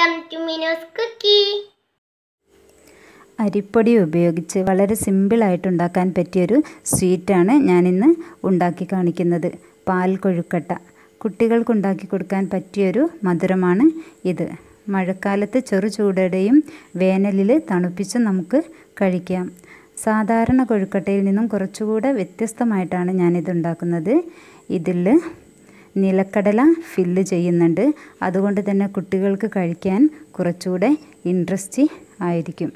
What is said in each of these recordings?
Welcome to Minu's Cookie. അരിപ്പൊടി ഉപയോഗിച്ച് വളരെ സിമ്പിളായിട്ട് ഉണ്ടാക്കാൻ പറ്റിയൊരു സ്വീറ്റാണ് ഞാനിന്ന് ഉണ്ടാക്കി കാണിക്കുന്നത്. പാൽക്കൊഴുക്കട്ട. കുട്ടികൾക്ക് ഉണ്ടാക്കി കൊടുക്കാൻ പറ്റിയൊരു മധുരമാണ് ഇത്. മഴക്കാലത്ത് ചെറു ചൂടോടെയും വേനലിൽ തണുപ്പിച്ച് നമുക്ക് കഴിക്കാം. സാധാരണ കൊഴുക്കട്ടയിൽ നിന്നും കുറച്ചുകൂടെ വ്യത്യസ്തമായിട്ടാണ് ഞാനിത് ഉണ്ടാക്കുന്നത്. ഇതിൽ നിലക്കടല ഫില്ല് ചെയ്യുന്നുണ്ട്. അതുകൊണ്ട് തന്നെ കുട്ടികൾക്ക് കഴിക്കാൻ കുറച്ചുകൂടെ ഇൻട്രസ്റ്റ് ആയിരിക്കും.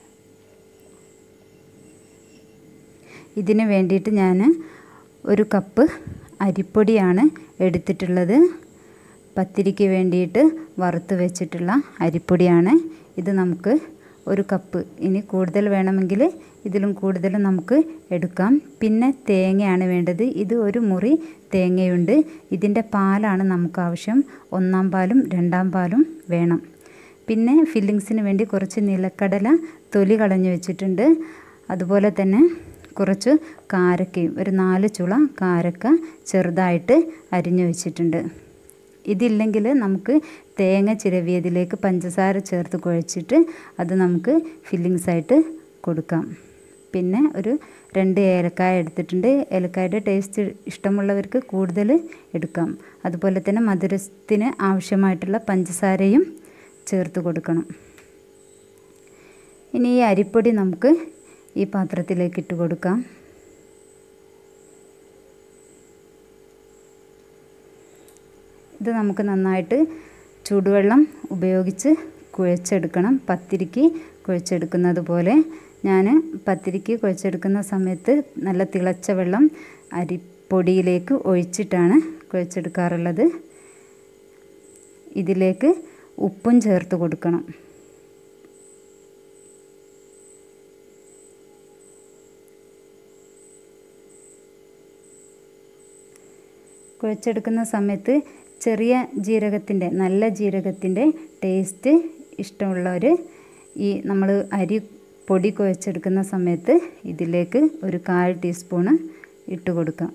ഇതിന് വേണ്ടിയിട്ട് ഞാൻ 1 കപ്പ് അരിപ്പൊടിയാണ് എടുത്തിട്ടുള്ളത്. പത്തിരിക്ക് വേണ്ടിയിട്ട് വറുത്ത് വെച്ചിട്ടുള്ള അരിപ്പൊടിയാണ് ഇത്. നമുക്ക് 1 കപ്പ്, ഇനി കൂടുതൽ വേണമെങ്കിൽ ഇതിലും കൂടുതൽ നമുക്ക് എടുക്കാം. പിന്നെ തേങ്ങയാണ് വേണ്ടത്. ഇത് 1 മുറി തേങ്ങയുണ്ട്. ഇതിൻ്റെ പാലാണ് നമുക്ക് ആവശ്യം. 1-ാം പാലും 2-ാം പാലും വേണം. പിന്നെ ഫില്ലിങ്സിന് വേണ്ടി കുറച്ച് നിലക്കടല തൊലി കളഞ്ഞു വെച്ചിട്ടുണ്ട്. അതുപോലെ തന്നെ കുറച്ച് കാരക്കയും, ഒരു 4 ചുള കാരക്ക ചെറുതായിട്ട് അരിഞ്ഞു വെച്ചിട്ടുണ്ട്. ഇതില്ലെങ്കിൽ നമുക്ക് തേങ്ങ ചിരവിയതിലേക്ക് പഞ്ചസാര ചേർത്ത് കുഴച്ചിട്ട് അത് നമുക്ക് ഫില്ലിങ്സായിട്ട് കൊടുക്കാം. പിന്നെ ഒരു 2 ഏലക്കായ എടുത്തിട്ടുണ്ട്. ഏലക്കായുടെ ടേസ്റ്റ് ഇഷ്ടമുള്ളവർക്ക് കൂടുതൽ എടുക്കാം. അതുപോലെ തന്നെ മധുരത്തിന് ആവശ്യമായിട്ടുള്ള പഞ്ചസാരയും ചേർത്ത് കൊടുക്കണം. ഇനി ഈ അരിപ്പൊടി നമുക്ക് ഈ പാത്രത്തിലേക്ക് ഇട്ട് കൊടുക്കാം. ഇത് നമുക്ക് നന്നായിട്ട് ചൂടുവെള്ളം ഉപയോഗിച്ച് കുഴച്ചെടുക്കണം. പത്തിരിക്ക് കുഴച്ചെടുക്കുന്നത് പോലെ. ഞാൻ പത്തിരിക്ക് കുഴച്ചെടുക്കുന്ന സമയത്ത് നല്ല തിളച്ച വെള്ളം അരിപ്പൊടിയിലേക്ക് ഒഴിച്ചിട്ടാണ് കുഴച്ചെടുക്കാറുള്ളത്. ഇതിലേക്ക് ഉപ്പും ചേർത്ത് കൊടുക്കണം. കുഴച്ചെടുക്കുന്ന സമയത്ത് ചെറിയ ജീരകത്തിൻ്റെ, നല്ല ജീരകത്തിൻ്റെ ടേസ്റ്റ് ഇഷ്ടമുള്ളവർ ഈ നമ്മൾ അരി പൊടി കുഴച്ചെടുക്കുന്ന സമയത്ത് ഇതിലേക്ക് ഒരു 1/4 ടീസ്പൂണ് ഇട്ട് കൊടുക്കാം.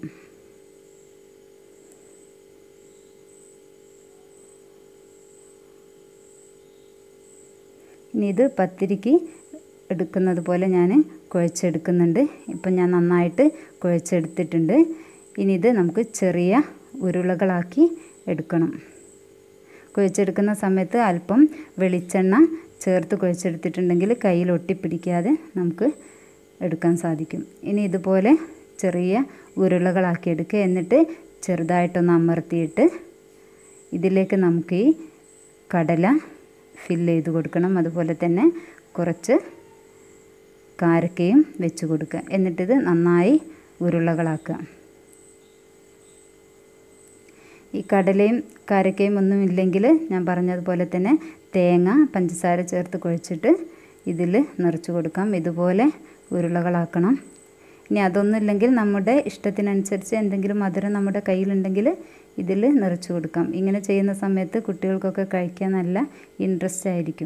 ഇനി ഇത് പത്തിരിക്ക് എടുക്കുന്നത് പോലെ ഞാൻ കുഴച്ചെടുക്കുന്നുണ്ട്. ഇപ്പം ഞാൻ നന്നായിട്ട് കുഴച്ചെടുത്തിട്ടുണ്ട്. ഇനി ഇത് നമുക്ക് ചെറിയ ഉരുളകളാക്കി എടുക്കണം. കുഴച്ചെടുക്കുന്ന സമയത്ത് അല്പം വെളിച്ചെണ്ണ ചേർത്ത് കുഴച്ചെടുത്തിട്ടുണ്ടെങ്കിൽ കയ്യിൽ ഒട്ടിപ്പിടിക്കാതെ നമുക്ക് എടുക്കാൻ സാധിക്കും. ഇനി ഇതുപോലെ ചെറിയ ഉരുളകളാക്കി എടുക്കുക. എന്നിട്ട് ചെറുതായിട്ടൊന്ന് അമർത്തിയിട്ട് ഇതിലേക്ക് നമുക്ക് ഈ കടല ഫില്ല് ചെയ്ത് കൊടുക്കണം. അതുപോലെ തന്നെ കുറച്ച് കാരക്കയും വെച്ച് കൊടുക്കുക. എന്നിട്ടിത് നന്നായി ഉരുളകളാക്കുക. ഈ കടലയും കാരക്കയും ഒന്നും ഇല്ലെങ്കിൽ ഞാൻ പറഞ്ഞതുപോലെ തന്നെ തേങ്ങ പഞ്ചസാര ചേർത്ത് കുഴച്ചിട്ട് ഇതിൽ നിറച്ച് കൊടുക്കാം. ഇതുപോലെ ഉരുളകളാക്കണം. ഇനി അതൊന്നുമില്ലെങ്കിൽ നമ്മുടെ ഇഷ്ടത്തിനനുസരിച്ച് എന്തെങ്കിലും മധുരം നമ്മുടെ കയ്യിലുണ്ടെങ്കിൽ ഇതിൽ നിറച്ച് കൊടുക്കാം. ഇങ്ങനെ ചെയ്യുന്ന സമയത്ത് കുട്ടികൾക്കൊക്കെ കഴിക്കാൻ നല്ല ഇൻട്രസ്റ്റ് ആയിരിക്കും.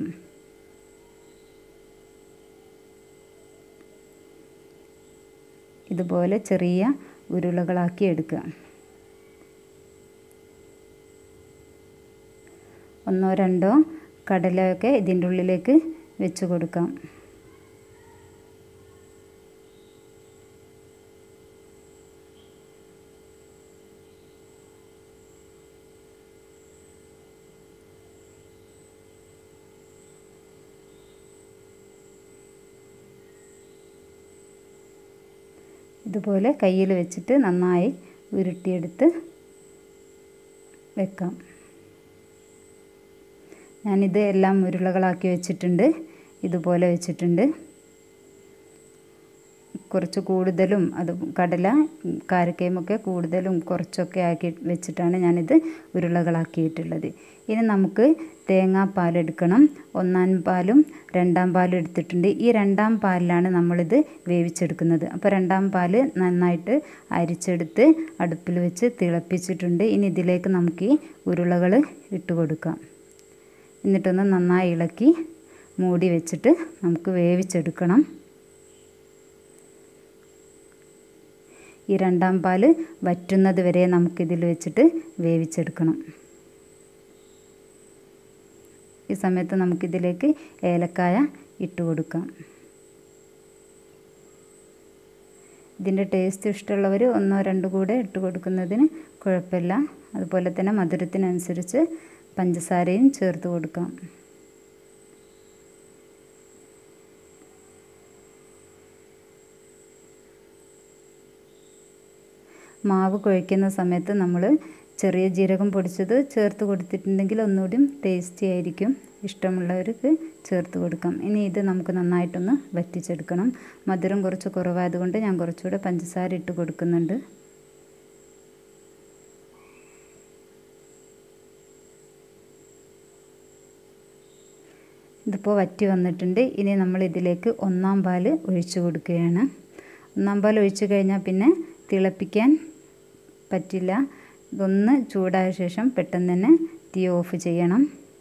ഇതുപോലെ ചെറിയ ഉരുളകളാക്കി എടുക്കുക. 1-2 കടലയൊക്കെ ഇതിൻ്റെ ഉള്ളിലേക്ക് വെച്ച് കൊടുക്കാം. ഇതുപോലെ കയ്യിൽ വെച്ചിട്ട് നന്നായി ഉരുട്ടിയെടുത്ത് വെക്കാം. ഞാനിത് എല്ലാം ഉരുളകളാക്കി വെച്ചിട്ടുണ്ട്. ഇതുപോലെ വെച്ചിട്ടുണ്ട്. കുറച്ച് കൂടുതലും അത് കടല കാരക്കയുമൊക്കെ കൂടുതലും കുറച്ചൊക്കെ ആക്കി വെച്ചിട്ടാണ് ഞാനിത് ഉരുളകളാക്കിയിട്ടുള്ളത്. ഇനി നമുക്ക് തേങ്ങാപ്പാൽ എടുക്കണം. 1-ാം പാലും 2-ാം പാലും എടുത്തിട്ടുണ്ട്. ഈ 2-ാം പാലിലാണ് നമ്മളിത് വേവിച്ചെടുക്കുന്നത്. അപ്പോൾ 2-ാം പാല് നന്നായിട്ട് അരിച്ചെടുത്ത് അടുപ്പിൽ വെച്ച് തിളപ്പിച്ചിട്ടുണ്ട്. ഇനി ഇതിലേക്ക് നമുക്ക് ഈ ഉരുളകൾ ഇട്ട് കൊടുക്കാം. എന്നിട്ടൊന്ന് നന്നായി ഇളക്കി മൂടി വെച്ചിട്ട് നമുക്ക് വേവിച്ചെടുക്കണം. ഈ 2-ാം പാല് വറ്റുന്നത് വരെ നമുക്കിതിൽ വെച്ചിട്ട് വേവിച്ചെടുക്കണം. ഈ സമയത്ത് നമുക്കിതിലേക്ക് ഏലക്കായ ഇട്ട് കൊടുക്കാം. ഇതിൻ്റെ ടേസ്റ്റ് ഇഷ്ടമുള്ളവർ 1-2 കൂടെ ഇട്ട് കൊടുക്കുന്നതിന് കുഴപ്പമില്ല. അതുപോലെ തന്നെ മധുരത്തിനനുസരിച്ച് പഞ്ചസാരയും ചേർത്ത് കൊടുക്കാം. മാവ് കുഴയ്ക്കുന്ന സമയത്ത് നമ്മൾ ചെറിയ ജീരകം പൊടിച്ചത് ചേർത്ത് കൊടുത്തിട്ടുണ്ടെങ്കിൽ ഒന്നുകൂടി ടേസ്റ്റി ആയിരിക്കും. ഇഷ്ടമുള്ളവർക്ക് ചേർത്ത് കൊടുക്കാം. ഇനി ഇത് നമുക്ക് നന്നായിട്ടൊന്ന് വറ്റിച്ചെടുക്കണം. മധുരം കുറച്ച് കുറവായതുകൊണ്ട് ഞാൻ കുറച്ചുകൂടെ പഞ്ചസാര ഇട്ട് കൊടുക്കുന്നുണ്ട്. ഇതിപ്പോൾ വറ്റി വന്നിട്ടുണ്ട്. ഇനി നമ്മൾ ഇതിലേക്ക് 1-ാം പാൽ ഒഴിച്ച് കൊടുക്കുകയാണ്. 1-ാം പാൽ ഒഴിച്ച് കഴിഞ്ഞാൽ പിന്നെ തിളപ്പിക്കാൻ പറ്റില്ല. ഇതൊന്ന് ചൂടായ ശേഷം പെട്ടെന്ന് തന്നെ തീ ഓഫ് ചെയ്യണം.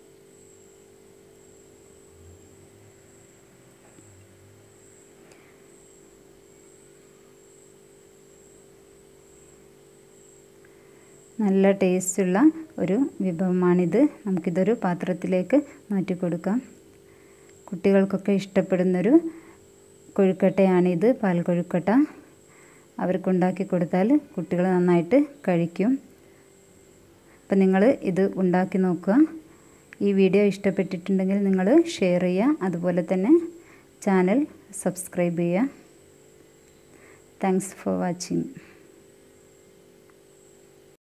നല്ല ടേസ്റ്റുള്ള ഒരു വിഭവമാണിത്. നമുക്കിതൊരു പാത്രത്തിലേക്ക് മാറ്റി കൊടുക്കാം. കുട്ടികൾക്കൊക്കെ ഇഷ്ടപ്പെടുന്നൊരു കൊഴുക്കട്ടയാണിത്, പാൽ കൊഴുക്കട്ട. അവർക്കുണ്ടാക്കി കൊടുത്താൽ കുട്ടികൾ നന്നായിട്ട് കഴിക്കും. അപ്പം നിങ്ങൾ ഇത് ഉണ്ടാക്കി നോക്കുക. ഈ വീഡിയോ ഇഷ്ടപ്പെട്ടിട്ടുണ്ടെങ്കിൽ നിങ്ങൾ ഷെയർ ചെയ്യുക. അതുപോലെ തന്നെ ചാനൽ സബ്സ്ക്രൈബ് ചെയ്യുക. Thanks for watching.